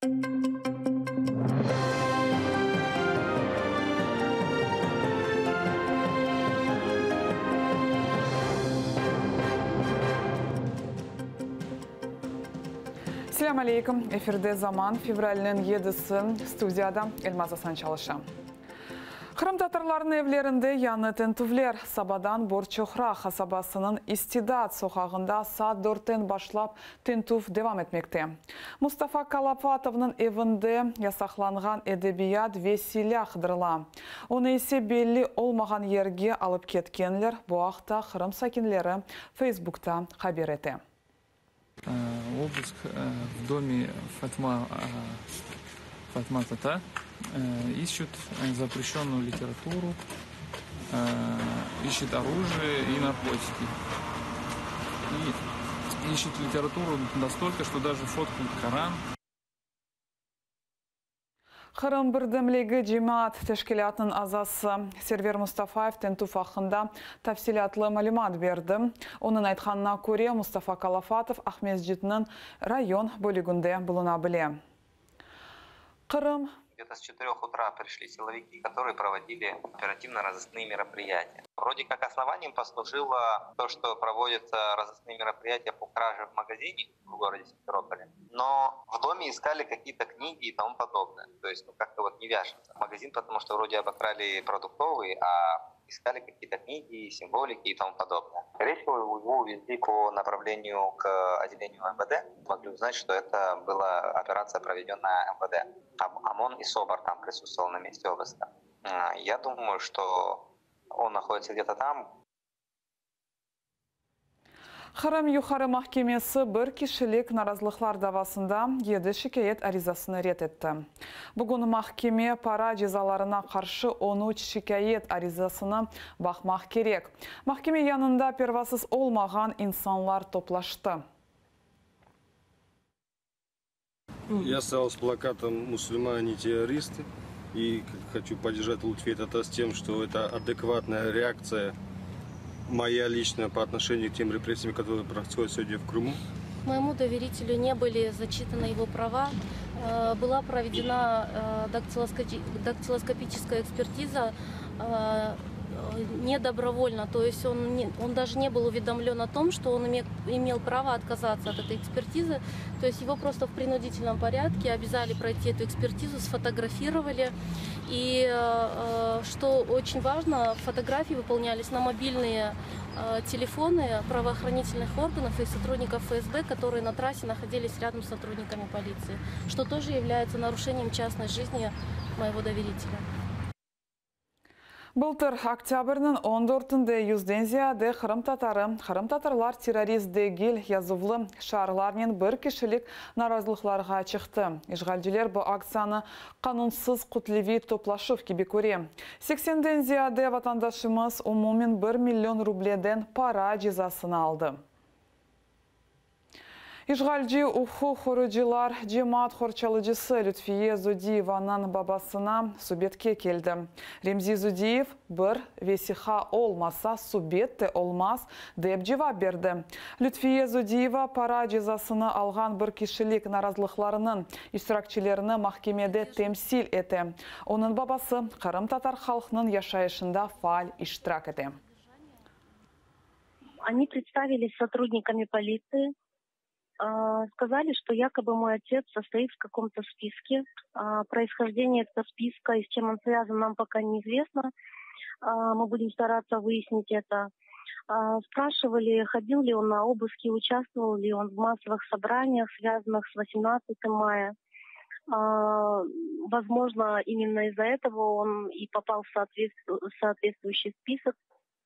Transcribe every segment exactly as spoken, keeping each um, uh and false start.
Selam aleyküm. Efirde zaman fevralinin yedisi stüdyada Elmaz Hasan çalışan. Kırım Tatarların evlerinde yanı tentuvler Sabadan Borçohra kasabasının İstidat sokağında saat dörtten başlap tentuv devam etmekte. Mustafa Kalafatov'un evinde yasaklanğan edebiyat ve silah kıdırıla. Onu ise belli olmayan yerge alıp ketkenler bu haqda Kırım sakinleri Facebook'ta haber etti. Обыск в доме Фатма, Фатма Тата. Ищут запрещенную литературу, ищут оружие и наркотики. И ищут литературу настолько, что даже фоткают Коран. Kırım Birdemligi Cemaat Teşkilatının azası Server Mustafaev tentuv hakkında tafsilatlı malumat verdi. Onun aytkanına göre Mustafa Kalafatov Ahmezjit'nin rayon bölügünde bulunabilir. Kırım Где-то с четырёх утра пришли силовики, которые проводили оперативно-розыскные мероприятия. Вроде как основанием послужило то, что проводятся розыскные мероприятия по краже в магазине в городе Симферополе. Но в доме искали какие-то книги и тому подобное. То есть ну, как-то вот не вяжется. Магазин, потому что вроде обокрали продуктовый, а искали какие-то книги, символики и тому подобное. Скорее всего, его увезли по направлению к отделению эм вэ дэ. Могли узнать, что это была операция, проведенная эм вэ дэ. ОМОН и СОБР там присутствовал на месте обыска. Я думаю, что он находится где-то там. Kırım Yukarı Mahkemesi bir kişilik narazılıklar davasında yedi şikayet arizasını ret etti. Bugün mahkeme para cezalarına karşı on üç şikayet arizasına bakmak gerek. Mahkeme yanında pervasız olmayan insanlar toplaştı. Я стал с плакатом «Мусульмане террористы» и хочу поддержать Лутфия Тата с тем, что это адекватная реакция моя личная по отношению к тем репрессиям, которые происходят сегодня в Крыму. Моему доверителю не были зачитаны его права. Была проведена дактилоскопическая экспертиза недобровольно, то есть он, не, он даже не был уведомлен о том, что он имел, имел право отказаться от этой экспертизы. То есть его просто в принудительном порядке обязали пройти эту экспертизу, сфотографировали. И что очень важно, фотографии выполнялись на мобильные телефоны правоохранительных органов и сотрудников эф эс бэ, которые на трассе находились рядом с сотрудниками полиции, что тоже является нарушением частной жизни моего доверителя. Былтыр октябрьнын он төртүндө yüzdен зияде Кырым татары, Кырым татарлар террорист дегил язывлы шаарларнын bir кишилик наразылыкларга чыкты. Ишгалчылар бу акцияны канунсыз кутлеви топлашып кеби көрө. сексенден зияде ватандашымыз умумин bir миллион рубледен пара жазасын алды. İşgalci Уху Хорыcılar Cemaat Хорчалыcısı Lütfiye Zudiyeva'nın babasına Subetke keldi. Remzi Zudiyev bir vesiha olmasa Subet de olmaz dep cevap berdi. Lütfiye Zudiyeva para cezasını algan bir kişilik narazılıklarının iştirakçılarını mahkemede temsil etti. Onun babası Kırım Tatar halkının yaşayışında faal iştirak etti. Они представились сотрудниками полиции. Сказали, что якобы мой отец состоит в каком-то списке. Происхождение этого списка и с чем он связан, нам пока неизвестно. Мы будем стараться выяснить это. Спрашивали, ходил ли он на обыски, участвовал ли он в массовых собраниях, связанных с восемнадцатым мая. Возможно, именно из-за этого он и попал в соответствующий список.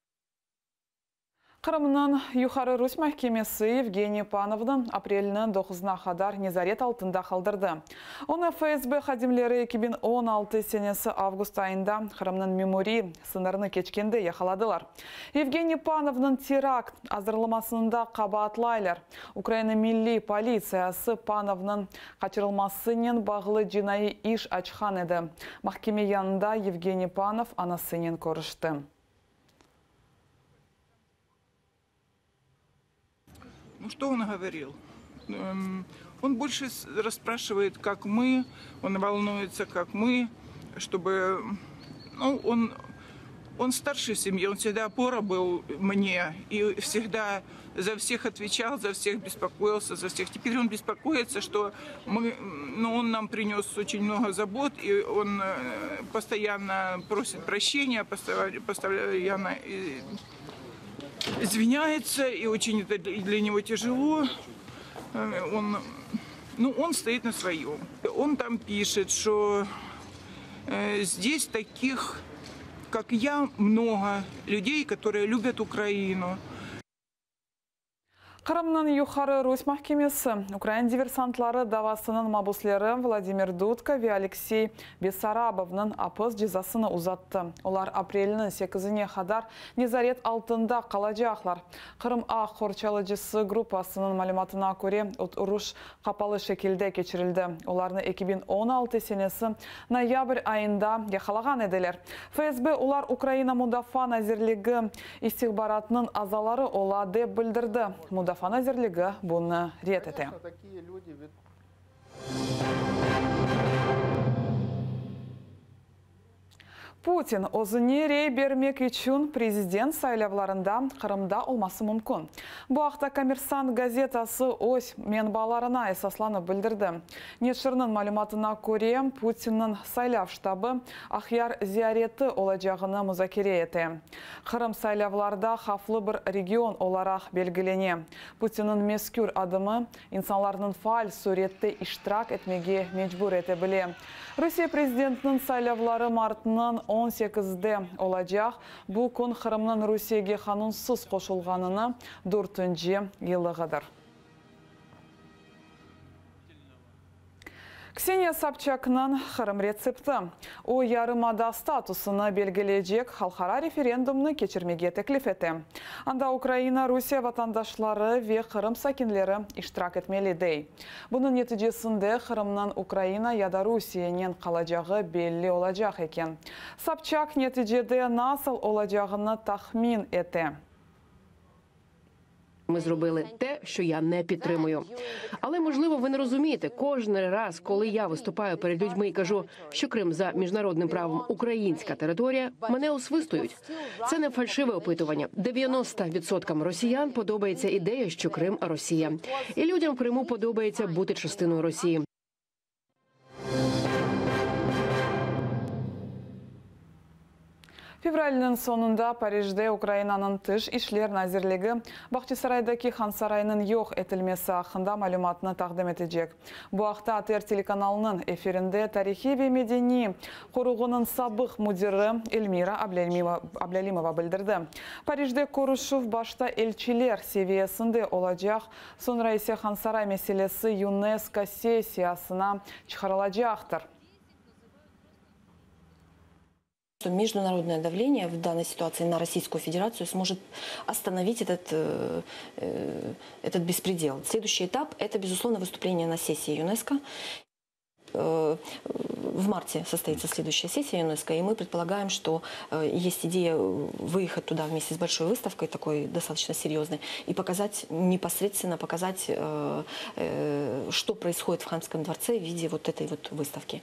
Kırım'nın Yukarı Rus Mahkemesi Evgeniy Panov'nın aprelinin dokuzuna kadar nezaret altında kaldırdı. Onu эф эс бэ xadimleri iki bin on altı senesi avgust ayında Kırım'nın memori sınırını keçkende yakaladılar. Evgeniy Panov'nın terakt hazırlamasında kabahatlaylar. Ukrayna Milli Politsiyası Panov'nın kaçırılmasının bağlı cinayi iş açkan edi. Mahkeme yanında Evgeniy Panov anasının konuştu. Ну, что он говорил? Он больше расспрашивает, как мы, он волнуется, как мы, чтобы... Ну, он, он старший в семье, он всегда опора был мне, и всегда за всех отвечал, за всех беспокоился, за всех. Теперь он беспокоится, что мы, ну, он нам принес очень много забот, и он постоянно просит прощения, постоянно извиняется, и очень это для него тяжело. Он, ну, он стоит на своем. Он там пишет, что э, здесь таких, как я, много людей, которые любят Украину. Кырымның Юхары Русь Mahkemesi, Украин диверсантлары давасының мабуслері Владимир Дудка ve Алексей Бессарабовның апыз жазасыны uzatты. Олар апрелінің сегізіне қадар незарет алтында қалажақлар. Кырым А қорчалыжысы группасының малыматына көре ұруш қапалы шекілде кечірілді. Оларны эки миң он алты сенесі ноябрь айында яқалаған еділер. ФСБ олар Украина Мудафа Назирлігі истихбаратының азалары ола деп білдірді. Мудафа Назирлігі бұны рет еті. Путин өзіне рей бермек үшін президент сайлавларында Қырымда олмасы мүмкін. Бұл ақта Коммерсант газетасы ось менбаларына эсасланып білдірді. Нетшірінің малыматына көре Путиннің сайлав штабы Ахяр зияреті олажағыны мұзакере еті. Қырым сайлавларда хафлы бір регион оларақ белгілене. Путиннің мескүр адымы инсанларының фаал суретті иштирак етмеге мечбур еті біле. Русия президентінің сайлавлары мартының он сегізде olacak. Bu kun Kırım'ın Rusiyaga qanunsuz qo'shilganini to'rtinchi yılığıdır. Kseniya Sobchak'ның Kırım retsepti. O yarımada statusını belgeleyecek halkara referendumunu geçirmege teklif etti. Anda Ukrayna, Rusiya vatandaşları ve Kırım sakinleri iştirak etmeli dey. Bunun neticesinde Kırım'dan Ukrayna ya da Rusiyanın kalacağı belli olacak eken. Sobchak neticede nasıl olacağını tahmin etti. Ми зробили те, що я не підтримую. Але, можливо, ви не розумієте, кожен раз, коли я виступаю перед людьми і кажу, що Крим за міжнародним правом українська територія, мене освистують. Це не фальшиве опитування. дев'яносто відсотків росіян подобається ідея, що Крим – Росія. І людям в Криму подобається бути частиною Росії. Февральның sonunda Парижде Украинаның тыш ишлер назирлігі Бахчисарайдaki Хан сарайының yok etilmesi hakkında malumatını taqdim edecek. Bu haqda А Т Р телеканалының эфирінде тарихи ve medeni koruğunun sabık müdiri Elmira Ablyalimova bildirdi. Parijde konuşuv başta elçiler seviyesinde olacak, sonra ise Хан saray meselesi UNESCO sesiyasına çıkarılacaktır. Что международное давление в данной ситуации на Российскую Федерацию сможет остановить этот, этот беспредел. Следующий этап – это, безусловно, выступление на сессии ЮНЕСКО. В марте состоится следующая сессия ЮНЕСКО, и мы предполагаем, что есть идея выехать туда вместе с большой выставкой, такой достаточно серьезной, и показать, непосредственно показать, что происходит в Ханском дворце в виде вот этой вот выставки.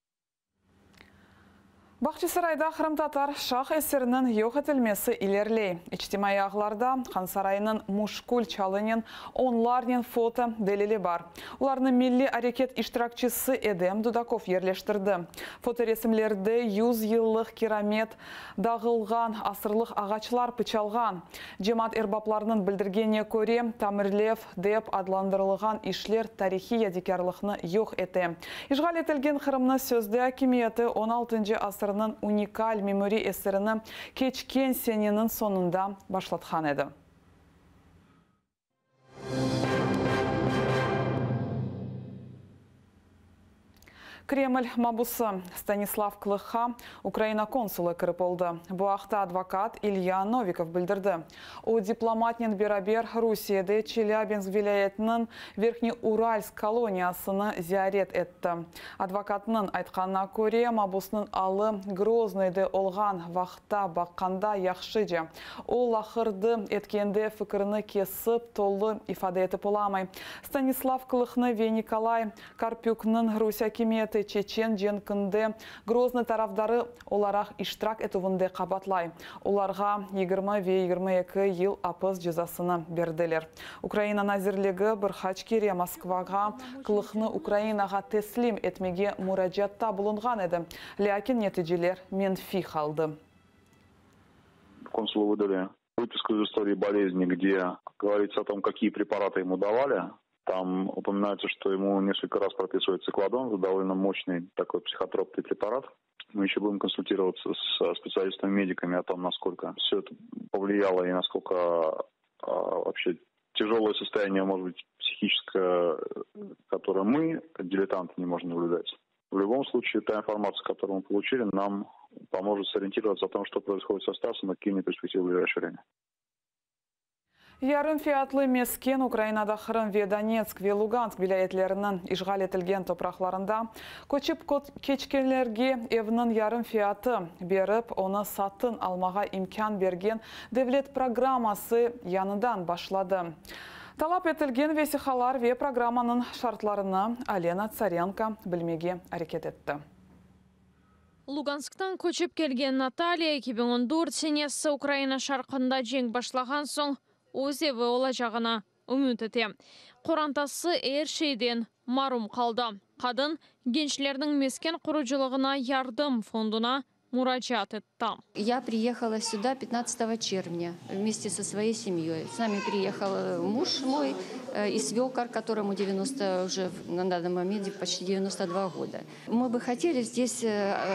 Бахчисарайда Кырым татар шах эсерінің yok etilmesi ilerley. İçtimai ağlarda Хан sarayının muşkul çalının onlarının foto delili var. Ularını Milli Hareket iştirakçısı Edem Dudakov yerleştirdi. Foto resimlerde yüz yıllık keramet dağılgan, asırlık ağaçlar pıçalgan. Cemaat erbaplarının bildirgene göre Tamirlev dep adlandırılgan işler tarihi yadikarlığını yok etti. İşgal etilgen Kırım'ın sözde hakimiyeti on altıncı asır unikal memori eserini keçken senenin sonunda başlatkan edi. Кремль мабусы Станислав Клыха Украина консулы кіріп olды. Бу ақта адвокат Илья Новиков білдірді. О дипломатнен берабер Русияды Челябинск вилаятының Верхний-Уральск колониясыны зиярет етті. Адвокатның айтқанына көре мабусының алы Грознойды олған вақта баққанда яқшыды. Ол ақырды еткенде фікіріні кесіп толы ифада етіп оламай. Станислав Клыхны ве Николай Карпюкның Русия кеметі Чечен женкінде Грозный тарафдары оларақ иштирак етуінде қабатлай. Оларға егерме ве егерме эки ел апыз жазасыны берділер. Украина назирлігі бір хачкере Москваға Клыхны Украинаға теслим етмеге мураджатта бұлынған еді. Ләкин нәтижелер менфи қалды. Консулу выдали выписку из истории болезни, где говорится о том, какие препараты ему давали. Там упоминается, что ему несколько раз прописывают циклодон, это довольно мощный такой психотропный препарат. Мы еще будем консультироваться с специалистами-медиками о том, насколько все это повлияло и насколько а, вообще тяжелое состояние, может быть, психическое, которое мы, как дилетанты, не можем наблюдать. В любом случае, та информация, которую мы получили, нам поможет сориентироваться о том, что происходит со Стасом и какие перспективы в ближайшее время. Ярым фиатлы мескен Украинада Хрым ве Донецк ве Луганск вилаятлерінің ишғал етілген топрақларында көчіп кечкелерге евнің ярым фиаты беріп, оны сатын алмаға имкан берген девлет программасы яныдан башлады. Талап етілген весихалар ве программаның шартларына Алена Царенко білмеге әрекет етті. Лугансктан көчіп келген Наталья эки миң он төрт сенесі Украина шарқында жең башлаған соң өзеві олажағына үміт ете. Қорантасы әр шейден марум қалды. Қадын генчлердің мескен құручылығына ярдым фондуна мураджат етті. Я приехала сюда пятнадцатого червня вместе со своей семьей. С нами приехал муж мой и свекор, которому девяносто уже на данный момент почти девяносто два года. Мы бы хотели здесь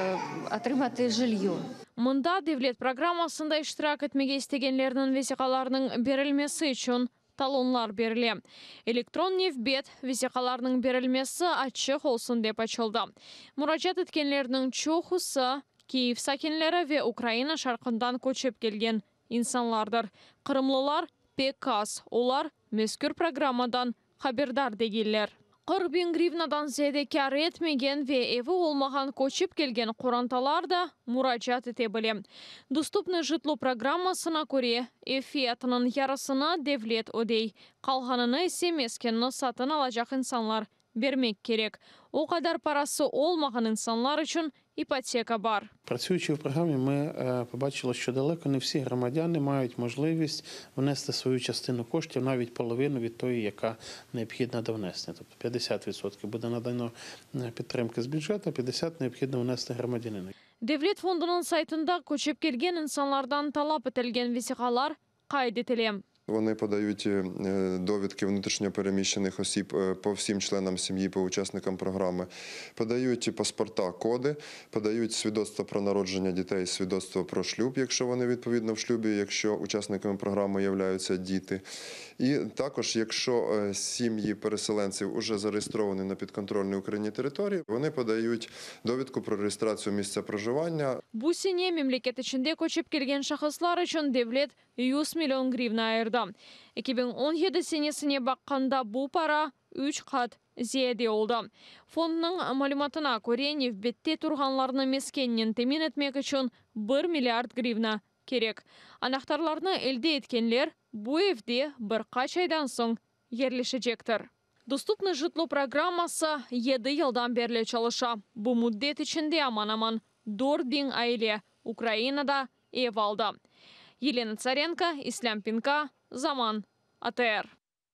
отрымать жилье. Мында девлет программасында иштирак етмеге истегенлерінің весиқаларының берілмесі үшін талонлар беріле. Электрон нефбет весиқаларының берілмесі ачық олсын деп açılды. Мураджат еткенлерінің чоқысы Киев сакенлері ве Украина шарқындан көчіп келген инсанлардыр. Қырымлылар пек аз, олар мескүр программадан хабердар дегелер. қырық миң гривнадан зеде кар етмеген ве еві олмаған көчіп келген қоранталар да мураджат ете біле. Доступны житло программасына көре эфиятының ярысына девлет одей. Қалғаныны есе мескенні сатын алажақ инсанлар бермек керек. О қадар парасы олмаған інсанлар үшін іпотека бар. Працюючи в програмі, ми побачили, що далеко не всі громадяни мають можливість внести свою частину коштів, навіть половину від тої, яка необхідна до внесення. Тобто п'ятдесят відсотків буде надано підтримки з бюджету, п'ятдесят відсотків необхідно внести громадянину. Девлет фондының сайтында көчіп келген інсанлардан талап етілген весиқалар қайд етіле. Вони подають довідки внутрішньо переміщених осіб по всім членам сім'ї, по учасникам програми, подають паспорта, коди, подають свідоцтво про народження дітей, свідоцтво про шлюб, якщо вони відповідно в шлюбі, якщо учасниками програми являються діти. І також, якщо сім'ї переселенців вже зареєстровані на підконтрольній Україні території, вони подають довідку про реєстрацію місця проживання. Бусине мемлекет ішінде көчіп келген шахыслар үшін девлет жүз миллион гривна айырды. эки миң он жеті сенесіне баққанда бұл пара үч қат зиеде олды. Фондның малюматына көре нефбетте тұрғанларны мескеннен темен етмек үшін бір миллиард гривна керек. Анақтарларны елде еткенлер бұл евде бір қач айдан соң ерлешечектір. Доступны житло программасы жеті жылдан берлі çalışа. Бұл муддет ішінде аман-аман төрт миң айле Украинада ев алды. Елена Царенко, Ислам Пинка, Заман, А Т Р.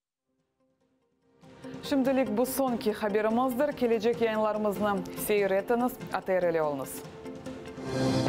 Şimdilik bu sonki haberimizdir. Gelecek yayınlarımızı seyretiniz, A T R ile olunuz.